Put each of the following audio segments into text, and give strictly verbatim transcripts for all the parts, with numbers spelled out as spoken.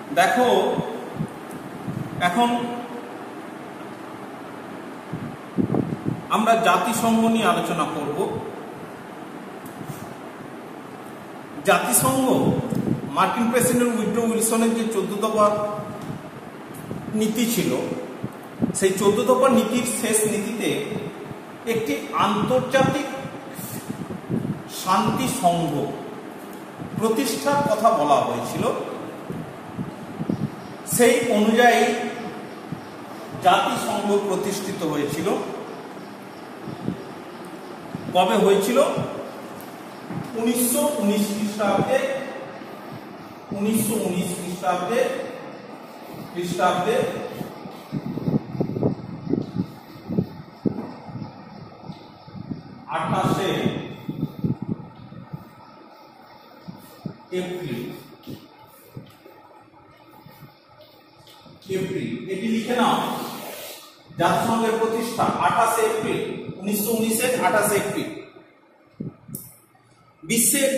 দেখো এখন আমরা জাতিসংঘ নিয়ে আলোচনা করব। জাতিসংঘ মার্কিন প্রেসিডেন্ট উইড্রো উইলসনের যে চোদ্দ দফা নীতি ছিল, সেই চোদ্দ দফা নীতির শেষ নীতিতে একটি আন্তর্জাতিক শান্তি সংঘ প্রতিষ্ঠার কথা বলা হয়েছিল। সেই অনুযায়ী জাতিসংঘ প্রতিষ্ঠিত হয়েছিল। কবে হয়েছিল? উনিশশো উনিশ খ্রিস্টাব্দে উনিশশো উনিশ খ্রিস্টাব্দে খ্রিস্টাব্দে আঠাশে এপ্রিল এপ্রিল এটি লিখে নাও। জাতিসংঘের প্রতিষ্ঠা আঠাশে এপ্রিল উনিশশো উনিশের আঠাশে এপ্রিল। বিশ্বের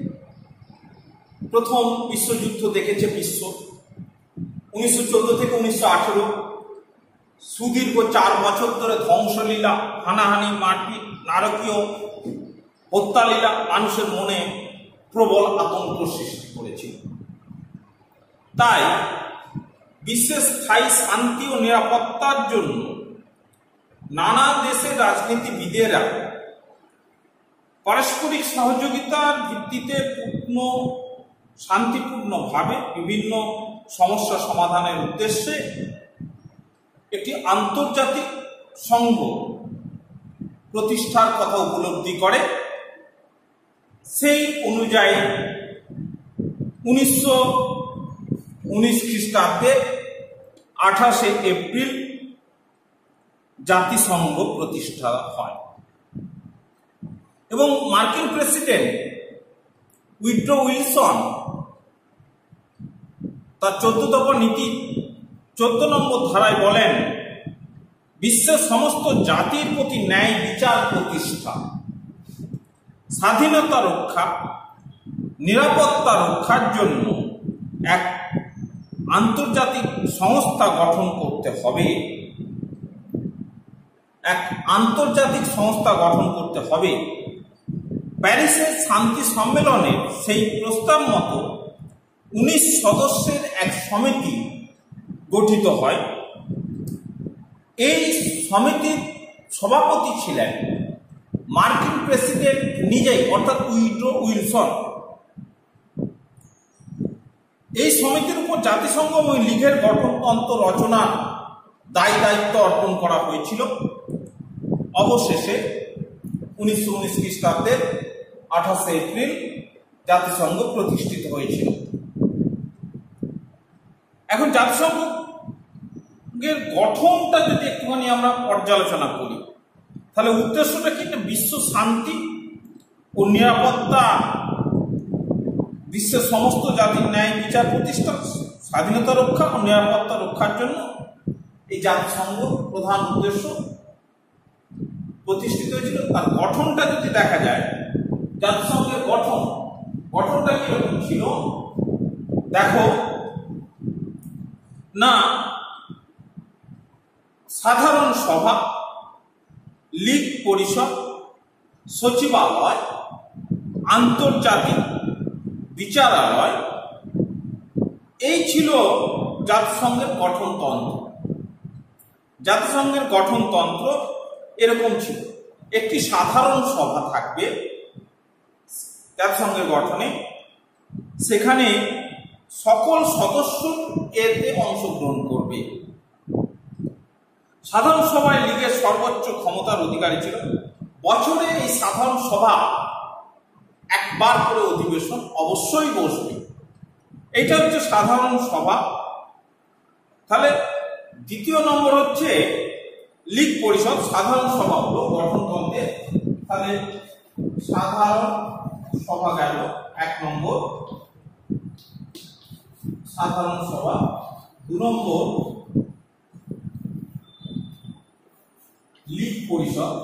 প্রথম বিশ্বযুদ্ধ দেখেছে বিশ্ব উনিশশো চোদ্দ থেকে উনিশশো আঠেরো। সুদীর্ঘ চার বছর ধরে ধ্বংসলীলা, হানাহানি, মারপিট, নারকীয় হত্যালীলা মানুষের মনে প্রবল আতঙ্ক সৃষ্টি করেছিল। তাই বিশ্বের স্থায়ী শান্তি ও নিরাপত্তার জন্য নানা দেশের রাজনীতিবিদেরা পারস্পরিক সহযোগিতার ভিত্তিতে পূর্ণ শান্তিপূর্ণভাবে বিভিন্ন সমস্যা সমাধানের উদ্দেশ্যে একটি আন্তর্জাতিক সংঘ প্রতিষ্ঠার কথা উপলব্ধি করে। সেই অনুযায়ী উনিশশো উনিশ খ্রিস্টাব্দে আঠাশে এপ্রিল জাতিসংঘ প্রতিষ্ঠা হয় এবং মার্কিন প্রেসিডেন্ট উইড্রো উইলসন তার চোদ্দ দফা নীতি চোদ্দ নম্বর ধারায় বলেন, বিশ্বের সমস্ত জাতির প্রতি ন্যায় বিচার প্রতিষ্ঠা, স্বাধীনতা রক্ষা, নিরাপত্তা রক্ষার জন্য এক আন্তর্জাতিক সংস্থা গঠন করতে হবে এক আন্তর্জাতিক সংস্থা গঠন করতে হবে। প্যারিসের শান্তি সম্মেলনের সেই প্রস্তাব মতো উনিশ সদস্যের এক সমিতি গঠিত হয়। এই সমিতির সভাপতি ছিলেন মার্কিন প্রেসিডেন্ট নিজেই, অর্থাৎ উইড্রো উইলসন। এই সমিতির উপর জাতিসংঘ ওই লীগের গঠনতন্ত্র রচনার দায় দায়িত্ব অর্পণ করা হয়েছিল। অবশেষে উনিশশো উনিশ খ্রিস্টাব্দের আঠাশে এপ্রিল জাতিসংঘ প্রতিষ্ঠিত হয়েছিল। এখন জাতিসংঘের গঠনটা যদি একটুখানি আমরা পর্যালোচনা করি, তাহলে উদ্দেশ্যটা কি? বিশ্ব শান্তি ও নিরাপত্তা, বিশ্বের সমস্ত জাতির ন্যায় বিচার প্রতিষ্ঠা, স্বাধীনতা রক্ষা ও নিরাপত্তা রক্ষার জন্য এই জাতিসংঘ প্রধান উদ্দেশ্য প্রতিষ্ঠিত হয়েছিল। তার গঠনটা যদি দেখা যায়, জাতিসংঘের গঠন গঠনটা কিরকম ছিল দেখো না। সাধারণ সভা, লীগ পরিষদ, সচিবালয়, আন্তর্জাতিক বিচারালয়, এই ছিল জাতিসংঘের গঠনতন্ত্র। জাতিসংঘের গঠনতন্ত্র এরকম ছিল। একটি সাধারণ সভা থাকবে জাতিসংঘের গঠনে, সেখানে সকল সদস্য এতে অংশগ্রহণ করবে। সাধারণ সভায় লীগের সর্বোচ্চ ক্ষমতার অধিকারী ছিল। বছরে এই সাধারণ সভা একবার করে অধিবেশন অবশ্যই বসবে। এইটা হচ্ছে সাধারণ সভা। তাহলে দ্বিতীয় নম্বর হচ্ছে লীগ পরিষদ। সাধারণ সভা হলো গঠনতন্ত্রের, তাহলে সাধারণ সভা গেল এক নম্বর, সাধারণ সভা। দু নম্বর লীগ পরিষদ।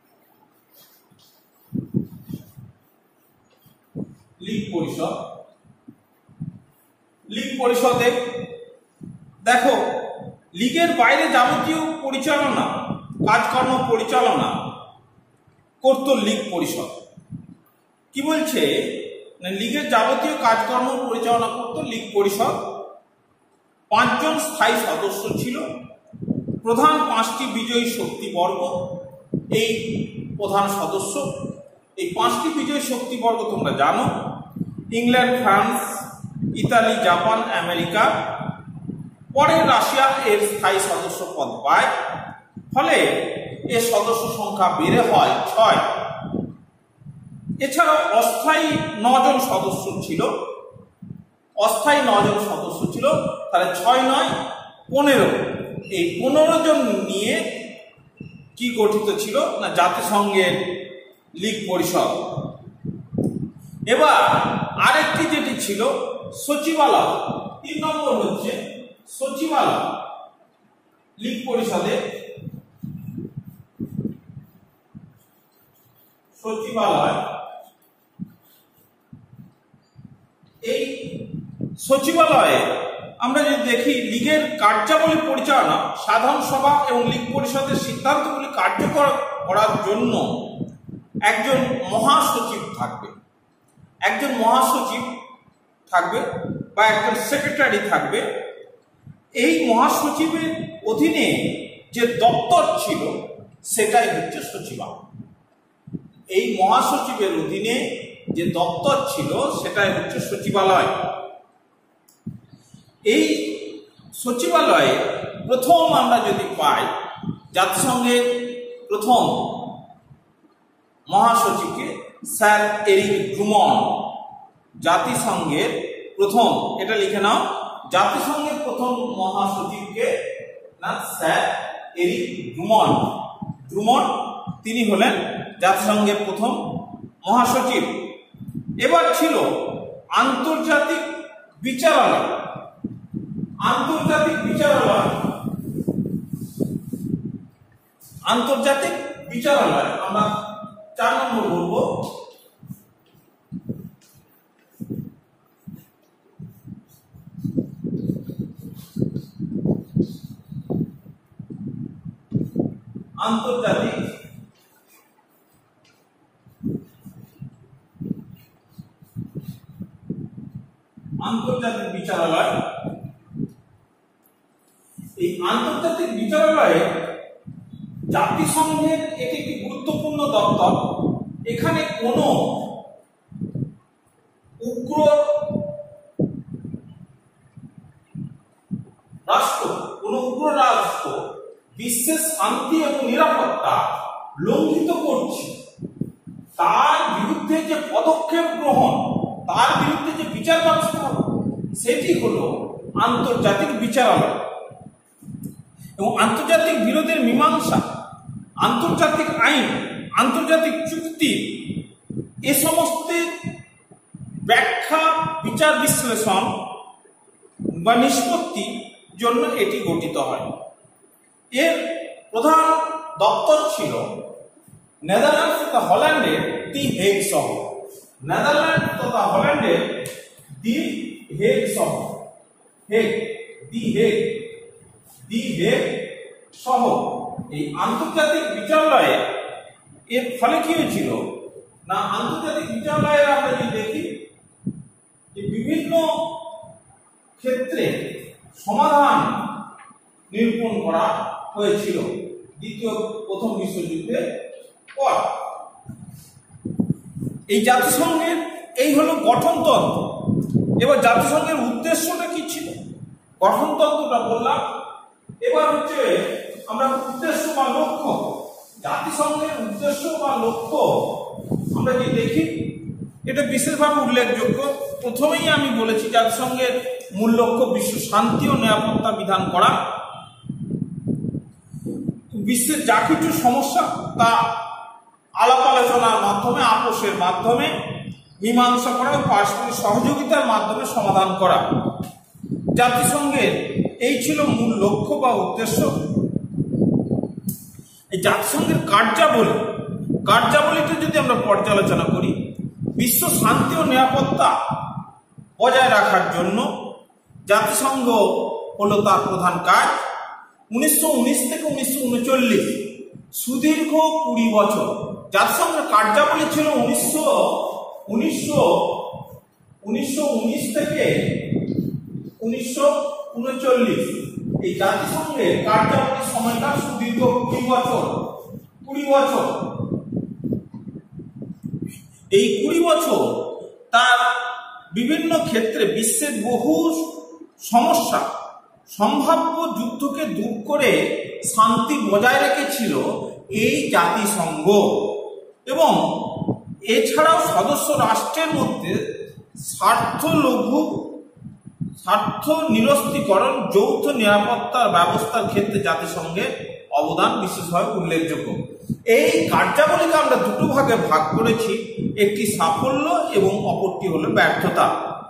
লীগ পরিষদ লীগ পরিষদে দেখো, লীগের বাইরে যাবতীয় পরিচালনা, কাজকর্ম পরিচালনা করত লীগ পরিষদ। কি বলছে, লীগের যাবতীয় কাজকর্ম পরিচালনা করত লীগ পরিষদ। পাঁচজন স্থায়ী সদস্য ছিল, প্রধান পাঁচটি বিজয়ী শক্তিবর্গ এই প্রধান সদস্য। এই পাঁচটি বিজয়ী শক্তিবর্গ তোমরা জানো, England, France, Italy, Japan, America. পরে রাশিয়া এর স্থায়ী সদস্য পদ পায়, ফলে এর সদস্য সংখ্যা বেড়ে হয় ছয়। এছাড়াও অস্থায়ী নজন সদস্য ছিল, অস্থায়ী নজন সদস্য ছিল, তাহলে ছয় নয় পনেরো। এই পনেরো জন নিয়ে কি গঠিত ছিল না জাতিসংঘের লীগ পরিষদ। এবার আরেকটি যেটি ছিল সচিবালয়, তিন নম্বর হচ্ছে সচিবালয় লীগ পরিষদে। সচিবালয়, এই সচিবালয়ে আমরা যদি দেখি লীগের কার্যাবলী পরিচালনা, সাধারণ সভা এবং লীগ পরিষদের সিদ্ধান্তগুলি কার্যকর করার জন্য একজন মহাসচিব থাকবে, একজন মহাসচিব থাকবে বা একজন সেক্রেটারি থাকবে। এই মহাসচিবের অধীনে যে দপ্তর ছিল সেটাই হচ্ছে সচিবালয়। এই মহাসচিবের অধীনে যে দপ্তর ছিল সেটাই হচ্ছে সচিবালয়। এই সচিবালয়ে প্রথম আমরা যদি পাই জাতিসংঘের প্রথম মহাসচিবকে স্যার এরিক ড্রুমন্ড। জাতিসংঘের প্রথম, এটা লিখে নাও, জাতিসংঘের প্রথম মহাসচিবকে না স্যার এরিক ড্রুমন্ড। ড্রুমন্ড তিনি হলেন জাতিসংঘের প্রথম মহাসচিব। এবার ছিল আন্তর্জাতিক বিচারালয়। আন্তর্জাতিক বিচারালয়, আন্তর্জাতিক বিচারালয় আমরা চার নম্বর বলবো। আন্তর্জাতিক আন্তর্জাতিক বিচারালয়। এই আন্তর্জাতিক বিচারালয়ে জাতিসংঘের এটি একটি গুরুত্বপূর্ণ দপ্তর। এখানে কোনো উগ্র রাষ্ট্র, কোন উগ্র রাষ্ট্র বিশ্বের শান্তি এবং নিরাপত্তা লঙ্ঘিত করছে, তার বিরুদ্ধে যে পদক্ষেপ গ্রহণ, তার বিরুদ্ধে যে বিচার ব্যবস্থা সেটি হলো আন্তর্জাতিক বিচারালয়। এবং আন্তর্জাতিক বিরোধের মীমাংসা, আন্তর্জাতিক আইন, আন্তর্জাতিক চুক্তি, এ সমস্ত ব্যাখ্যা, বিচার বিশ্লেষণ বা নিষ্পত্তির জন্য এটি গঠিত হয়। এর প্রধান দপ্তর ছিল নেদারল্যান্ড তথা হল্যান্ডের দি হেগ শহর। নেদারল্যান্ড তথা হল্যান্ডের দি হেগ শহর, Hague, the Hague, the Hague শহর। এই আন্তর্জাতিক বিচারালয়ে এর ফলে কি হয়েছিল না, আন্তর্জাতিক বিচারালয়ের আমরা যদি দেখি যে বিভিন্ন ক্ষেত্রে সমাধান নিরূপণ করা হয়েছিল দ্বিতীয় প্রথম বিশ্বযুদ্ধের পর। এই জাতিসংঘের এই হলো গঠনতন্ত্র। এবার জাতিসংঘের উদ্দেশ্যটা কি ছিল, গঠনতন্ত্রটা বললাম। এবার হচ্ছে আমরা উদ্দেশ্য বা লক্ষ্য, জাতিসংঘের উদ্দেশ্য বা লক্ষ্য আমরা যদি দেখি, এটা বিশেষভাবে উল্লেখযোগ্য। প্রথমেই আমি বলেছি জাতিসংঘের মূল লক্ষ্য বিশ্ব শান্তি ও নিরাপত্তা বিধান করা, বিশ্বের যা কিছু সমস্যা তা আলাপ আলোচনার মাধ্যমে, আপোষের মাধ্যমে মীমাংসা করা ও পারস্পরিক সহযোগিতার মাধ্যমে সমাধান করা। জাতিসংঘের এই ছিল মূল লক্ষ্য বা উদ্দেশ্য। এই জাতিসংঘের কার্যাবলী, কার্যাবলীটা যদি আমরা পর্যালোচনা করি, বিশ্ব শান্তি ও নিরাপত্তা বজায় রাখার জন্য জাতিসংঘ হলো তার প্রধান কাজ। উনিশশো উনিশ থেকে উনিশশো উনচল্লিশ সুদীর্ঘ কুড়ি বছর জাতিসংঘের কার্যাবলী ছিল উনিশশো উনিশশো উনিশশো উনিশ থেকে উনিশশো উনচল্লিশ এই জাতিসংঘের কার্যাবলী সময়টা সুদীর্ঘ কুড়ি বছর কুড়ি বছর এই কুড়ি বছর তার বিভিন্ন ক্ষেত্রে বিশ্বের বহু সমস্যা সম্ভাব্য যুদ্ধকে দূর করে শান্তি বজায় রেখেছিল এই জাতিসংঘ। এবং এছাড়াও সদস্য রাষ্ট্রের মধ্যে স্বার্থ লঘু স্বার্থ নিরস্ত্রীকরণ যৌথ নিরাপত্তার ব্যবস্থার ক্ষেত্রে জাতিসংঘের অবদান বিশেষভাবে উল্লেখযোগ্য। এই কার্যাবলীকে আমরা দুটো ভাগে ভাগ করেছি, একটি সাফল্য এবং অপরটি হলো ব্যর্থতা।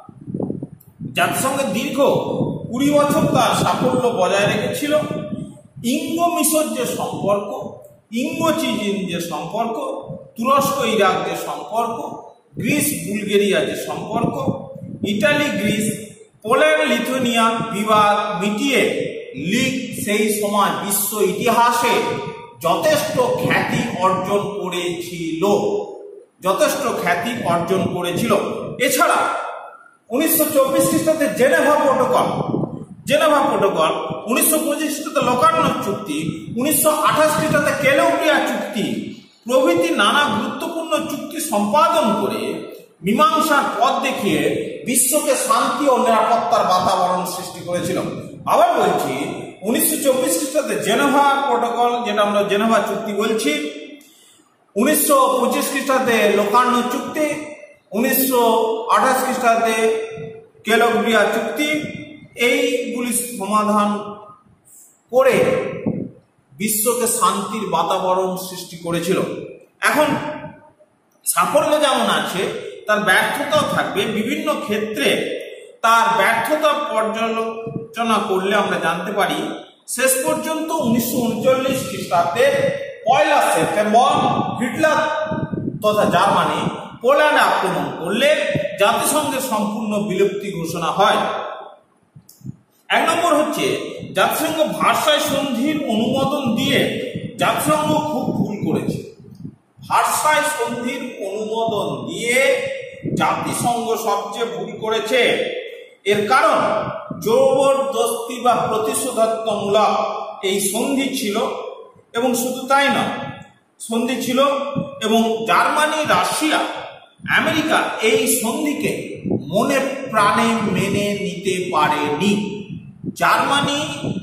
জাতিসংঘের দীর্ঘ কুড়ি বছর তার সাফল্য বজায় রেখেছিল। ইঙ্গো মিশর যে সম্পর্ক, ইঙ্গো চিন যে সম্পর্ক, তুরস্ক ইরাক যে সম্পর্ক, গ্রিস বুলগেরিয়া যে সম্পর্ক, ইটালি গ্রিস পোল্যান্ড লিথুয়ানিয়া বিবাদ মিটিয়ে লীগ সেই সময় বিশ্ব ইতিহাসে যথেষ্ট খ্যাতি অর্জন করেছিল যথেষ্ট খ্যাতি অর্জন করেছিল এছাড়া উনিশশো চব্বিশ খ্রিস্টাব্দে জেনেভা প্রোটোকল জেনেভা প্রোটোকল উনিশশো পঁচিশ খ্রিস্টাব্দে লোকার্নো চুক্তি, উনিশশো আঠাশ খ্রিস্টাব্দে কেলৌরিয়া চুক্তি প্রভৃতি নানা গুরুত্বপূর্ণ চুক্তি সম্পাদন করে মীমাংসার পথ দেখিয়ে বিশ্বকে শান্তি ও নিরাপত্তার বাতাবরণ সৃষ্টি করেছিল। আবার বলছি, উনিশশো চব্বিশ খ্রিস্টাব্দে জেনেভা প্রোটোকল, যেটা আমরা জেনেভা চুক্তি বলছি, উনিশশো পঁচিশ খ্রিস্টাব্দে লোকার্নো চুক্তি, উনিশশো আঠাশ খ্রিস্টাব্দে কেলৌরিয়া চুক্তি, এইগুলি সমাধান করে বিশ্বকে শান্তির বাতাবরণ সৃষ্টি করেছিল। এখন সাফল্য যেমন আছে তার ব্যর্থতাও থাকবে। বিভিন্ন ক্ষেত্রে তার ব্যর্থতা পর্যালোচনা করলে আমরা জানতে পারি, শেষ পর্যন্ত উনিশশো উনচল্লিশ খ্রিস্টাব্দে পয়লা সেপ্টেম্বর হিটলার তথা জার্মানি পোল্যান্ডে আক্রমণ করলে জাতিসংঘের সম্পূর্ণ বিলুপ্তি ঘোষণা হয়। এক নম্বর হচ্ছে, জাতিসংঘ ভার্সাই সন্ধির অনুমোদন দিয়ে জাতিসংঘ খুব ভুল করেছে। ভার্সাই সন্ধির অনুমোদন দিয়ে জাতিসংঘ সবচেয়ে ভুল করেছে। এর কারণ জবরদস্তি বা প্রতিশোধাত্মমূলক এই সন্ধি ছিল, এবং শুধু তাই না, সন্ধি ছিল এবং জার্মানি, রাশিয়া, আমেরিকা এই সন্ধিকে মনে প্রাণে মেনে নিতে পারেনি। জার্মানি,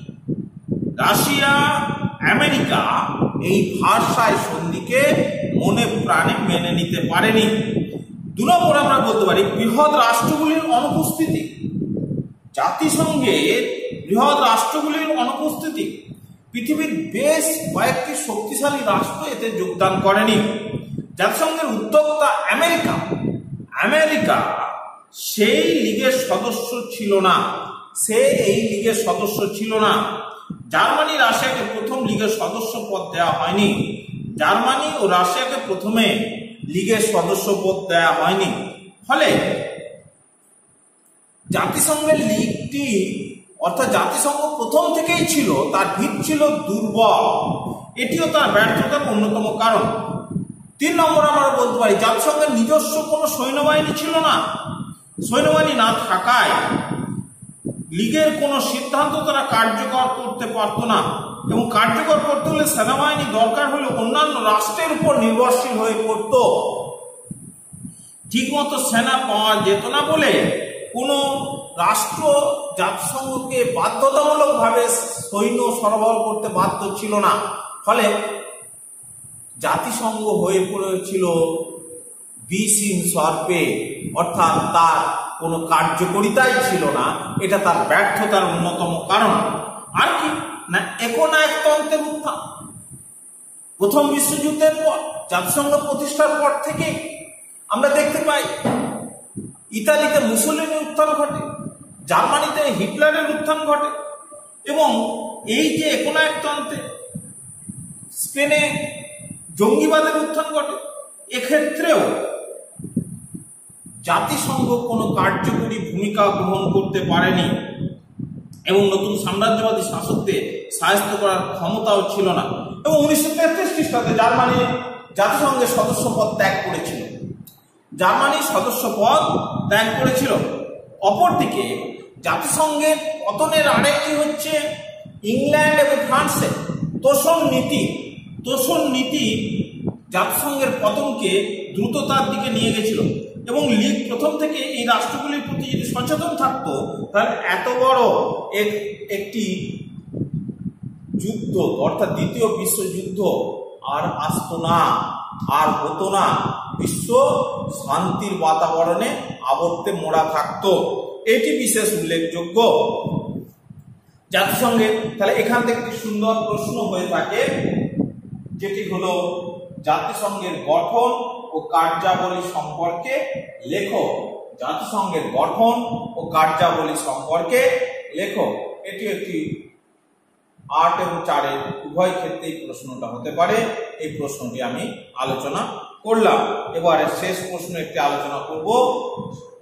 রাশিয়া, আমেরিকা এই ভার্সাই সন্ধিকে মনে প্রাণে মেনে নিতে পারেনি। দু নম্বর আমরা বলতে পারি বৃহৎ রাষ্ট্রগুলির অনুপস্থিতি। জাতিসংঘের বৃহৎ রাষ্ট্রগুলির অনুপস্থিতি, পৃথিবীর বেশ কয়েকটি শক্তিশালী রাষ্ট্র এতে যোগদান করেনি। জাতিসংঘের উদ্যোক্তা আমেরিকা আমেরিকা সেই লীগের সদস্য ছিল না সে এই লীগের সদস্য ছিল না জার্মানি, রাশিয়াকে প্রথম লীগের সদস্য পদ দেওয়া হয়নি। জার্মানি ও রাশিয়াকে প্রথমে লীগের সদস্য পদ দেওয়া হয়নি। ফলে জাতিসংঘের লীগটি অর্থাৎ জাতিসংঘ প্রথম থেকেই ছিল, তার ভিত ছিল দুর্বল। এটিও তার ব্যর্থতার অন্যতম কারণ। তিন নম্বর আমরা বলতে পারি, জাতিসংঘের নিজস্ব কোনো সৈন্যবাহিনী ছিল না। সৈন্যবাহিনী না থাকায় লীগের কোনো সিদ্ধান্ত তারা কার্যকর করতে পারত না, এবং কার্যকর করতে হলে সেনাবাহিনী দরকার হলে অন্যান্য রাষ্ট্রের উপর নির্ভরশীল হয়ে পড়ত। ঠিকমতো সেনা পাওয়া যেত না বলে কোনো রাষ্ট্র জাতিসংঘকে বাধ্যতামূলকভাবে সৈন্য সরবরাহ করতে বাধ্য ছিল না। ফলে জাতিসংঘ হয়ে পড়েছিল বিষহীন সর্পে, অর্থাৎ তার কোনো কার্যকরিতাই ছিল না। এটা তার ব্যর্থতার অন্যতম কারণ। আর কি না, একনায়কতন্ত্রের উত্থান। প্রথম বিশ্বযুদ্ধের পর জাতিসংঘ প্রতিষ্ঠার পর থেকে আমরা দেখতে পাই ইতালিতে মুসোলিনির উত্থান ঘটে, জার্মানিতে হিটলারের উত্থান ঘটে, এবং এই যে একনায়কতন্ত্রে স্পেনে জঙ্গিবাদের উত্থান ঘটে। এক্ষেত্রেও জাতিসংঘ কোনো কার্যকরী ভূমিকা গ্রহণ করতে পারেনি। এবং নতুন সাম্রাজ্যবাদী শাসকদের সাহায্য করার ক্ষমতাও ছিল না। এবং উনিশশো তেত্রিশ খ্রিস্টাব্দে জার্মানি জাতিসংঘের সদস্য পদ ত্যাগ করেছিল। জার্মানি সদস্য পদ ত্যাগ করেছিল। অপরদিকে জাতিসংঘের পতনের আরেকটি হচ্ছে ইংল্যান্ড এবং ফ্রান্সের তোষণ নীতি। তোষণ নীতি জাতিসংঘের পতনকে দ্রুততার দিকে নিয়ে গেছিল এবং লীগ প্রথম থেকে এই রাষ্ট্রগুলির প্রতি যদি সচেতন থাকতো তাহলে এত বড় এক একটি যুদ্ধ অর্থাৎ দ্বিতীয় বিশ্বযুদ্ধ আর আসতো না, আর হতো না। বিশ্ব শান্তির বাতাবরণে আবর্তে মোড়া থাকতো। এটি বিশেষ উল্লেখযোগ্য জাতিসংঘের। তাহলে এখান থেকে একটি সুন্দর প্রশ্ন হয়ে থাকে, যেটি হলো জাতিসংঘের গঠন ও কার্যাবলী সম্পর্কে লেখো। জাতিসংঘের গঠন ও কার্যাবলী সম্পর্কে লেখো। এটি একটি আট এবং চারের উভয় ক্ষেত্রেই প্রশ্নটা হতে পারে। এই প্রশ্নটি আমি আলোচনা করলাম। এবারে শেষ প্রশ্ন একটি আলোচনা করব।